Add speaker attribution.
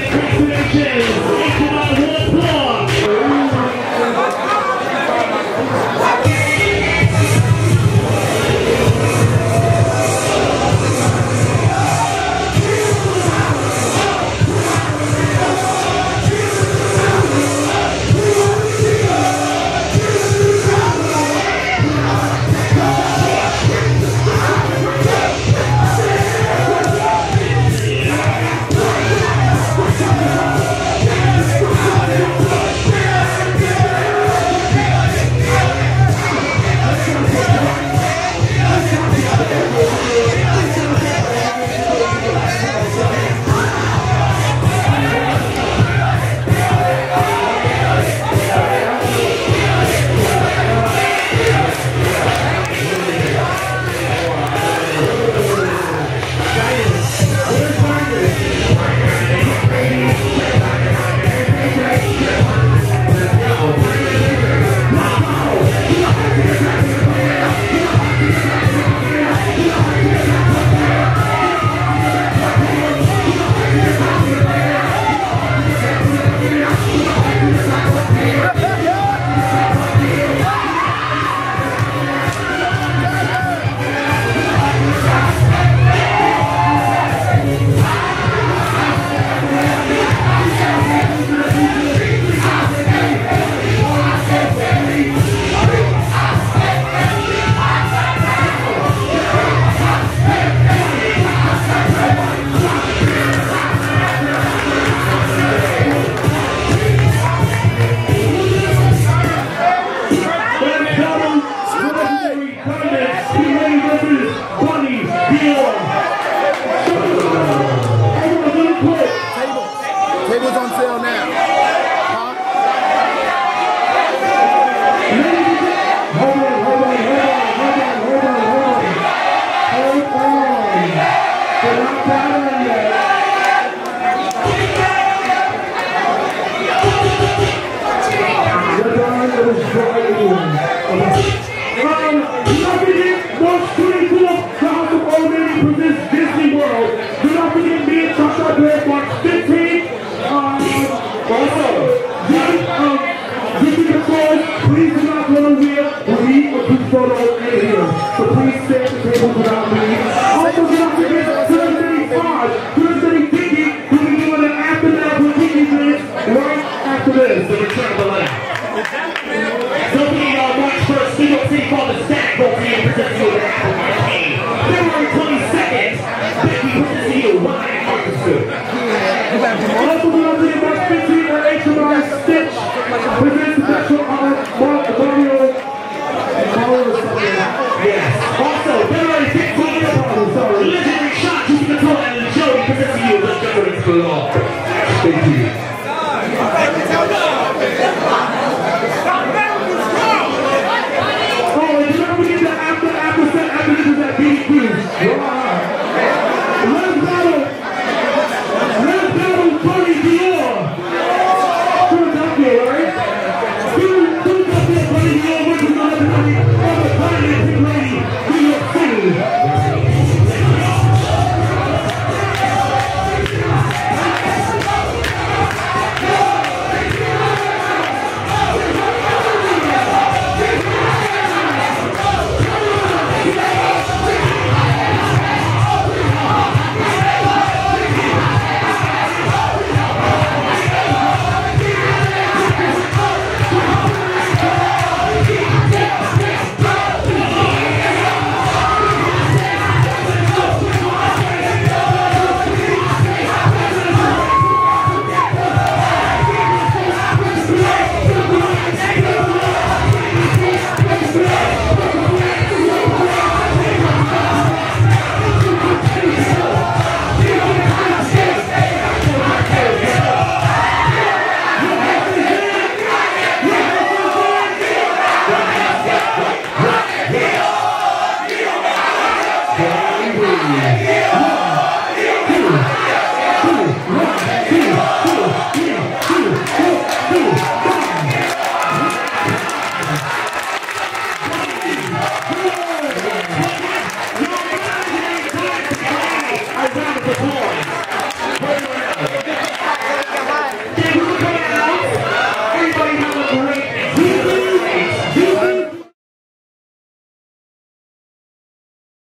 Speaker 1: Incantations, HMI 1 block.
Speaker 2: Table's on sale now. Huh? Hold on. They're not battling yet. We're done. It was March 24th, the House of Old Lady presents Disney World. Do not forget me and Tasha Blair, March 15th. Please do not go nowhere or eat or put photos in here. So please stay at the table without me. Also, do not forget Thursday Tiki, who will be doing an aftermath with KiKiVIDz right after this. The return of the light. Don't forget March 1st, New York City called the Stack Program presents you with an Apple campaign. February 22nd, Becky presents you Wine Orchestra. Also, do not forget March 15th at HMI Stitch presents the special Mario. Yes. Also, February 15th, legendary shot to control and Joey presents you with the Governance Below. Thank you.